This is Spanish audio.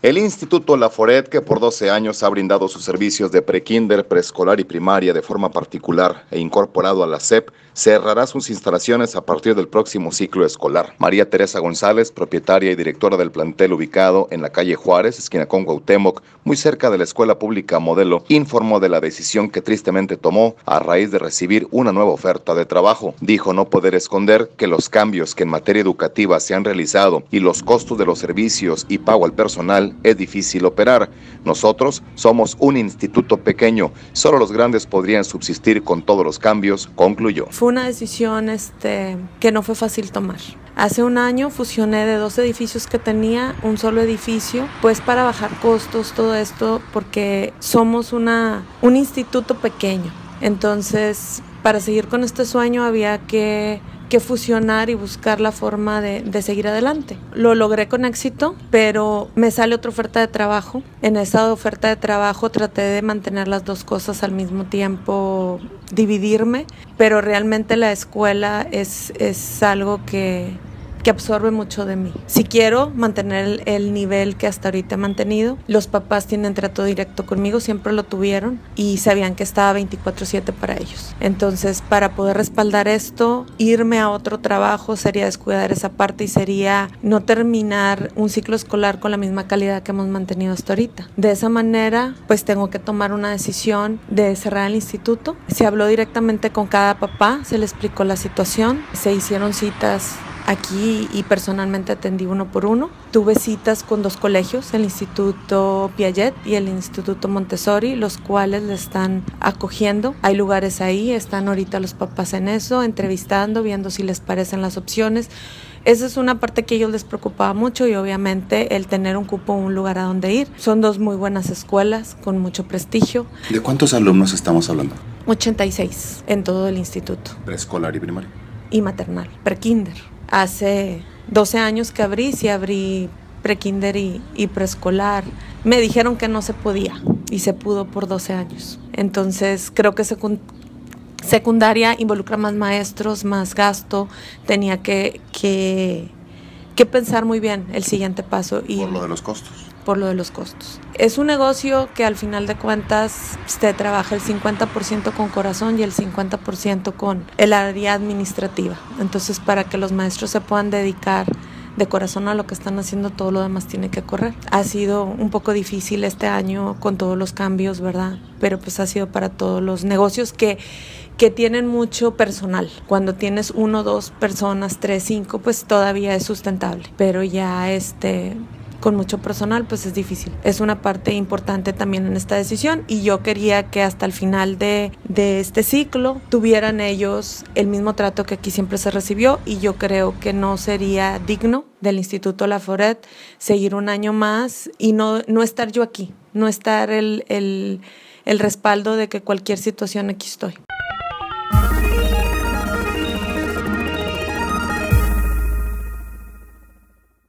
El Instituto Laforet, que por 12 años ha brindado sus servicios de prekinder, preescolar y primaria de forma particular e incorporado a la SEP, cerrará sus instalaciones a partir del próximo ciclo escolar. María Teresa González, propietaria y directora del plantel ubicado en la calle Juárez, esquina con Cuauhtémoc, muy cerca de la Escuela Pública Modelo, informó de la decisión que tristemente tomó a raíz de recibir una nueva oferta de trabajo. Dijo no poder esconder que los cambios que en materia educativa se han realizado y los costos de los servicios y pago al personal es difícil operar. Nosotros somos un instituto pequeño, solo los grandes podrían subsistir con todos los cambios, concluyó. Fue una decisión que no fue fácil tomar. Hace un año fusioné de 2 edificios que tenía, un solo edificio, pues para bajar costos, todo esto, porque somos un instituto pequeño. Entonces, para seguir con este sueño había que fusionar y buscar la forma de seguir adelante. Lo logré con éxito, pero me sale otra oferta de trabajo. En esa oferta de trabajo traté de mantener las 2 cosas al mismo tiempo, dividirme, pero realmente la escuela es algo que absorbe mucho de mí. Si quiero mantener el nivel que hasta ahorita he mantenido, los papás tienen trato directo conmigo, siempre lo tuvieron y sabían que estaba 24/7 para ellos. Entonces, para poder respaldar esto, irme a otro trabajo sería descuidar esa parte y sería no terminar un ciclo escolar con la misma calidad que hemos mantenido hasta ahorita. De esa manera, pues tengo que tomar una decisión de cerrar el instituto. Se habló directamente con cada papá, se le explicó la situación, se hicieron citas aquí y personalmente atendí uno por uno. Tuve citas con 2 colegios, el Instituto Piaget y el Instituto Montessori, los cuales le están acogiendo. Hay lugares ahí, están ahorita los papás en eso, entrevistando, viendo si les parecen las opciones. Esa es una parte que a ellos les preocupaba mucho y obviamente el tener un cupo, un lugar a donde ir. Son 2 muy buenas escuelas con mucho prestigio. ¿De cuántos alumnos estamos hablando? 86 en todo el instituto. ¿Preescolar y primaria? Y maternal, prekinder. Hace 12 años que abrí prekinder y preescolar. Me dijeron que no se podía y se pudo por 12 años. Entonces creo que secundaria involucra más maestros, más gasto. Tenía que pensar muy bien el siguiente paso. Por lo de los costos. Por lo de los costos. Es un negocio que al final de cuentas se trabaja el 50% con corazón y el 50% con el área administrativa. Entonces, para que los maestros se puedan dedicar de corazón a lo que están haciendo, todo lo demás tiene que correr. Ha sido un poco difícil este año con todos los cambios, ¿verdad? Pero pues ha sido para todos los negocios que tienen mucho personal. Cuando tienes 1, 2 personas, 3, 5, pues todavía es sustentable. Pero ya con mucho personal, pues es difícil. Es una parte importante también en esta decisión y yo quería que hasta el final de este ciclo tuvieran ellos el mismo trato que aquí siempre se recibió y yo creo que no sería digno del Instituto Laforet seguir un año más y no estar yo aquí, no estar el respaldo de que cualquier situación aquí estoy.